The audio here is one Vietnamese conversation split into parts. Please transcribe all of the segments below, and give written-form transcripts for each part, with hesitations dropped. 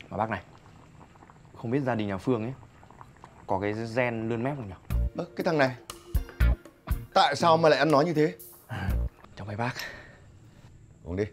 Mà bác này, không biết gia đình nhà Phương ấy có cái gen lươn mép không nhỉ? Cái thằng này tại sao mà lại ăn nói như thế? Chào mấy bác. Uống đi.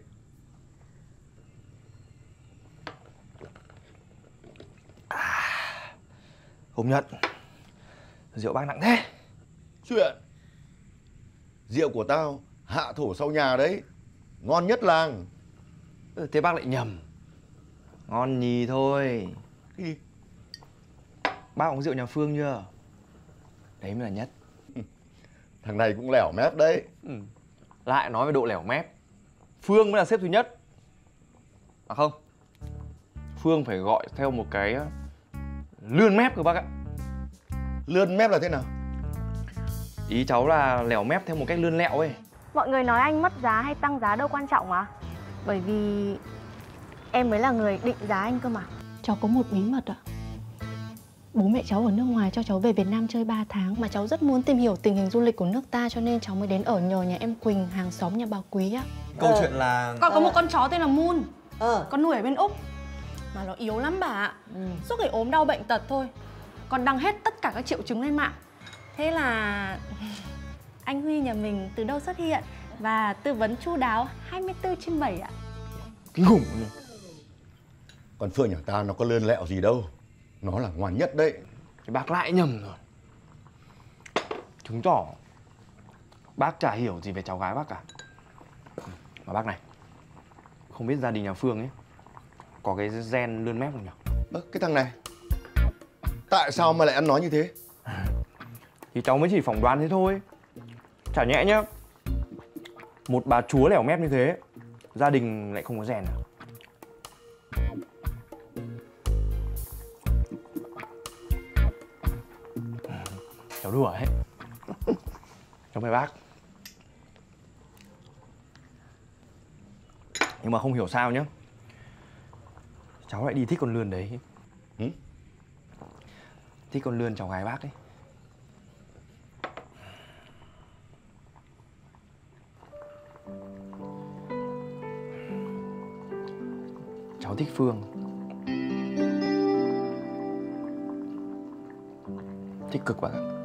Công nhận rượu bác nặng thế. Chuyện rượu của tao hạ thổ sau nhà đấy, ngon nhất làng. Thế bác lại nhầm. Ngon nhì thôi. Cái gì? Bác uống rượu nhà Phương chưa? Đấy mới là nhất. Thằng này cũng lẻo mép đấy. Lại nói về độ lẻo mép, Phương mới là xếp thứ nhất. À không, Phương phải gọi theo một cái lươn mép của bác ạ. Lươn mép là thế nào? Ý cháu là lẻo mép theo một cách lươn lẹo ấy. Mọi người nói anh mất giá hay tăng giá đâu quan trọng mà. Bởi vì em mới là người định giá anh cơ mà. Cháu có một bí mật ạ. Bố mẹ cháu ở nước ngoài cho cháu về Việt Nam chơi 3 tháng. Mà cháu rất muốn tìm hiểu tình hình du lịch của nước ta, cho nên cháu mới đến ở nhờ nhà em Quỳnh, hàng xóm nhà bà Quý á. Câu chuyện là Con có một con chó tên là Moon. Con nuôi ở bên Úc. Mà nó yếu lắm bà ạ. Suốt ngày ốm đau bệnh tật thôi. Con đăng hết tất cả các triệu chứng lên mạng. Thế là anh Huy nhà mình từ đâu xuất hiện và tư vấn chu đáo 24/7 ạ. kinh khủng. Còn Phương nhà ta nó có lươn lẹo gì đâu, nó là ngoan nhất đấy. Cái bác lại nhầm rồi. Chứng tỏ bác chả hiểu gì về cháu gái bác cả. Mà bác này, không biết gia đình nhà Phương ấy có cái gen lươn mép không nhỉ? Cái thằng này tại sao mà lại ăn nói như thế? Thì cháu mới chỉ phỏng đoán thế thôi. Chả nhẽ nhá, một bà chúa lẻo mép như thế, gia đình lại không có rèn à? Cháu đùa hết. Cháu mời bác. Nhưng mà không hiểu sao nhá, cháu lại đi thích con lươn đấy. Thích con lươn cháu gái bác ấy. Cháu thích Phương. Thích cực bác ạ.